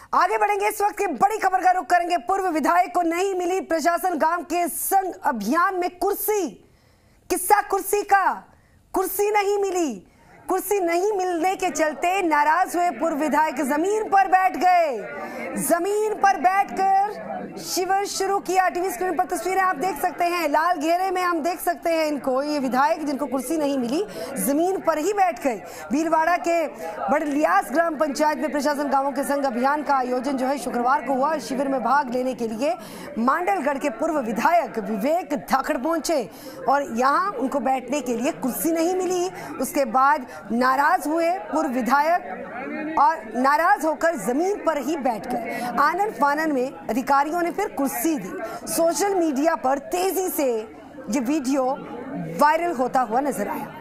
आगे बढ़ेंगे। इस वक्त की बड़ी खबर का रुख करेंगे। पूर्व विधायक को नहीं मिली प्रशासन गांव के संग अभियान में कुर्सी। किस्सा कुर्सी का, कुर्सी नहीं मिली। कुर्सी नहीं मिलने के चलते नाराज हुए पूर्व विधायक जमीन पर बैठ गए। जमीन पर बैठकर शिविर शुरू किया। टीवी स्क्रीन पर तस्वीरें आप देख सकते हैं, लाल घेरे में हम देख सकते हैं इनको। ये विधायक जिनको कुर्सी नहीं मिली जमीन पर ही बैठ गए। भीलवाड़ा के बड़लियास ग्राम पंचायत में प्रशासन गांवों के संग अभियान का आयोजन जो है शुक्रवार को हुआ। शिविर में भाग लेने के लिए मांडलगढ़ के पूर्व विधायक विवेक धाकड़ पहुंचे और यहाँ उनको बैठने के लिए कुर्सी नहीं मिली। उसके बाद नाराज हुए पूर्व विधायक और नाराज होकर जमीन पर ही बैठ गए। आनन फानन में अधिकारियों ने फिर कुर्सी दी। सोशल मीडिया पर तेजी से ये वीडियो वायरल होता हुआ नजर आया।